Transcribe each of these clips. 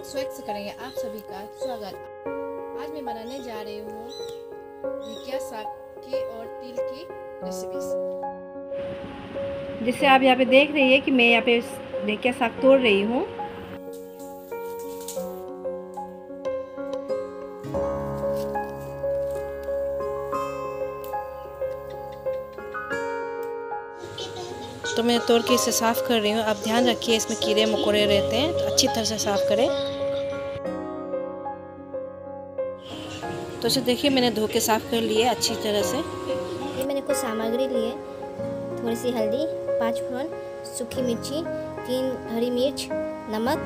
स्वागत से करेंगे आप सभी का स्वागत। आज मैं बनाने जा रही हूँ ढेकिया साग की और तिल की रेसिपीज। जिससे आप यहाँ पे देख रही है कि मैं यहाँ पे ढेकिया साग तोड़ रही हूँ। तो मैं तोड़ के इसे साफ़ कर रही हूँ। आप ध्यान रखिए, इसमें कीड़े मकोड़े रहते हैं, तो अच्छी तरह से साफ़ करें। तो इसे देखिए, मैंने धो के साफ़ कर लिया अच्छी तरह से। ये मैंने कुछ सामग्री लिए, थोड़ी सी हल्दी, 5 फोरन सूखी मिर्ची, 3 हरी मिर्च, नमक,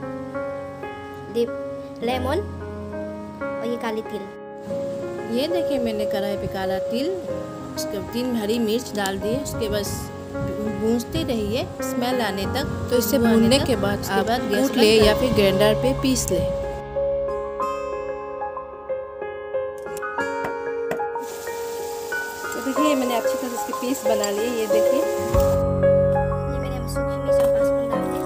लेमन और ये काली तिल। ये देखिए, मैंने कढ़ाई पे काला तिल, उसके 3 हरी मिर्च डाल दिए। उसके बाद भूनते रहिए स्मेल आने तक। तो इसे भूनने के बाद आप कूट ले या फिर ग्राइंडर पे पीस ले। तो देखिए, मैंने अच्छी तरह से इसके पीस बना लिए। ये देखिए, ये मैंने सूखी मिर्च और 5 फोरन डाल दिए।